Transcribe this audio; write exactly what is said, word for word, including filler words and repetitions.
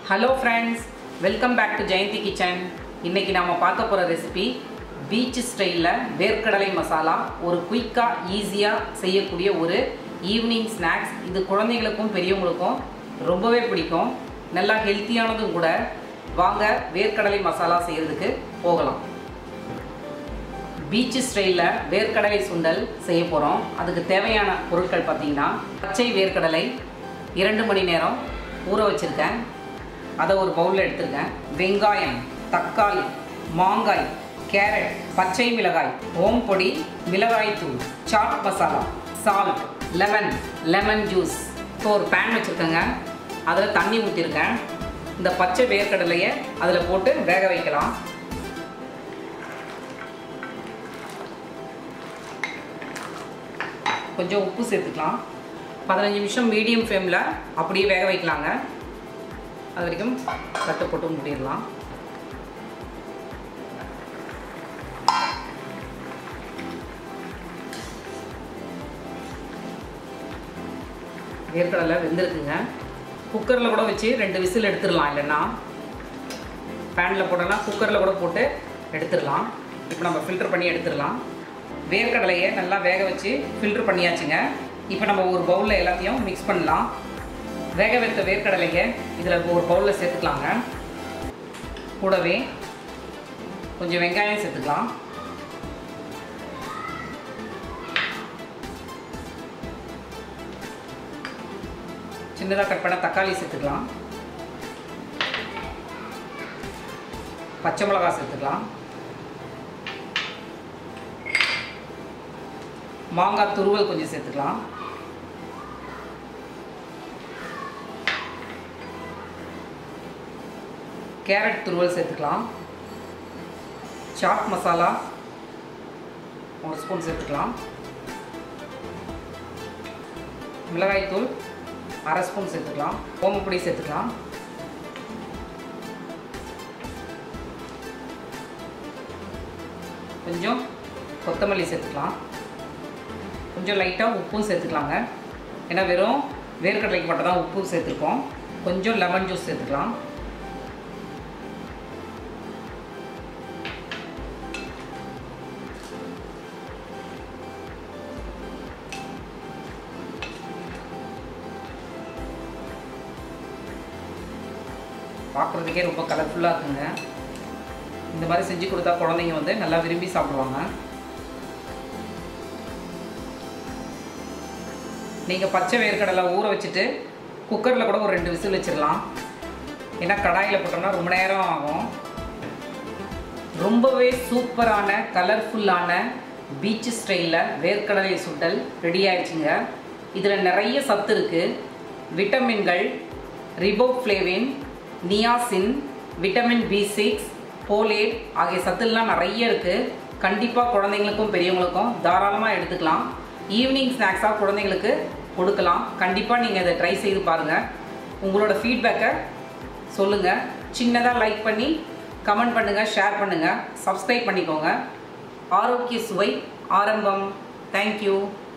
Hello friends, welcome back to Jayanthi kitchen. இன்னைக்கு நாம பார்க்க போற ரெசிபி பீச் ஸ்டைல்ல வேர்க்கடலை மசாலா. ஒரு குயிக்கா ஈஸியா செய்யக்கூடிய ஒரு ஈவினிங் ஸ்நாக்ஸ். இது குழந்தைகளுக்கும் பெரியவங்களுக்கும் ரொம்பவே பிடிக்கும். நல்லா ஹெல்தியானதும் கூட. வாங்க வேர்க்கடலை மசாலா செய்யிறதுக்கு போகலாம். பீச் ஸ்டைல்ல வேர்க்கடலை சுண்டல் செய்ய போறோம். அதுக்கு தேவையான பொருட்கள் பாத்தீங்கன்னா பச்சை வேர்க்கடலை இரண்டு மணி நேரம் ஊற வச்சிருக்கேன். அதை ஒரு பவுலில் எடுத்துருக்கேன். வெங்காயம், தக்காளி, மாங்காய், கேரட், பச்சை மிளகாய், ஓம்பொடி, மிளகாய் தூள், chaat masala, salt, lemon, lemon juice. இப்போ ஒரு பேன் வச்சுருக்கேங்க. அதில் தண்ணி ஊற்றிருக்கேன். இந்த பச்சை வேர்க்கடலையை அதில் போட்டு வேக வைக்கலாம். கொஞ்சம் உப்பு சேர்த்துக்கலாம். பதினஞ்சு நிமிஷம் மீடியம் ஃப்ளேமில் அப்படியே வேக வைக்கலாங்க. அது வரைக்கும் கட்டு போட்டு மூடிடலாம். வேர்க்கடலை வெந்திருக்குங்க. குக்கரில் கூட வச்சு ரெண்டு விசில் எடுத்துடலாம். இல்லைன்னா பேனில் போட்டோன்னா குக்கரில் கூட போட்டு எடுத்துடலாம். இப்போ நம்ம ஃபில்டர் பண்ணி எடுத்துடலாம். வேர்க்கடலையை நல்லா வேக வச்சு ஃபில்டர் பண்ணியாச்சுங்க. இப்போ நம்ம ஒரு பவுலில் எல்லாத்தையும் மிக்ஸ் பண்ணலாம். வேக வைத்த வேர்க்கடலைங்க இதில் ஒரு பவுலில் சேர்த்துக்கலாங்க. கூடவே கொஞ்சம் வெங்காயம் சேர்த்துக்கலாம். சின்னதாக கட் பண்ண தக்காளி சேர்த்துக்கலாம். பச்சை மிளகாய் சேர்த்துக்கலாம். மாங்காய் துருவல் கொஞ்சம் சேர்த்துக்கலாம். கேரட் துருவல் சேர்த்துக்கலாம். சாட் மசாலா ஒரு ஸ்பூன் சேர்த்துக்கலாம். மிளகாய் தூள் அரை ஸ்பூன் சேர்த்துக்கலாம். ஓமப்பொடி சேர்த்துக்கலாம். கொஞ்சம் கொத்தமல்லி சேர்த்துக்கலாம். கொஞ்சம் லைட்டாக உப்பும் சேர்த்துக்கலாங்க. ஏன்னா வெறும் வேர்க்கடலைக்கு மட்டும் தான் உப்பு சேர்த்துருக்கோம். கொஞ்சம் லெமன் ஜூஸ் சேர்த்துக்கலாம். பார்க்குறதுக்கே ரொம்ப கலர்ஃபுல்லாக இருக்குங்க. இந்த மாதிரி செஞ்சு கொடுத்தா குழந்தைங்க வந்து நல்லா விரும்பி சாப்பிடுவாங்க. நீங்கள் பச்சை வேர்க்கடலை ஊற வச்சுட்டு குக்கரில் கூட ஒரு ரெண்டு விசில் வச்சிடலாம். ஏன்னா கடாயில் போட்டோம்னா ரொம்ப நேரம் ஆகும். ரொம்பவே சூப்பரான கலர்ஃபுல்லான பீச் ஸ்டைலில் வேர்க்கடலை சுண்டல் ரெடி ஆயிடுச்சுங்க. இதில் நிறைய சத்து இருக்குது. விட்டமின்கள், riboflavin, niacin, vitamin B six, folate ஆகிய சத்துலாம் நிறைய இருக்குது. கண்டிப்பாக குழந்தைங்களுக்கும் பெரியவங்களுக்கும் தாராளமாக எடுத்துக்கலாம். ஈவினிங் ஸ்நாக்ஸாக குழந்தைங்களுக்கு கொடுக்கலாம். கண்டிப்பாக நீங்கள் இதை ட்ரை செய்து பாருங்கள். உங்களோட ஃபீட்பேக்கை சொல்லுங்கள். சின்னதாக லைக் பண்ணி கமெண்ட் பண்ணுங்கள், ஷேர் பண்ணுங்கள், சப்ஸ்கிரைப் பண்ணிக்கோங்க. ஆரோக்கிய சுவை ஆரம்பம். தேங்க்யூ.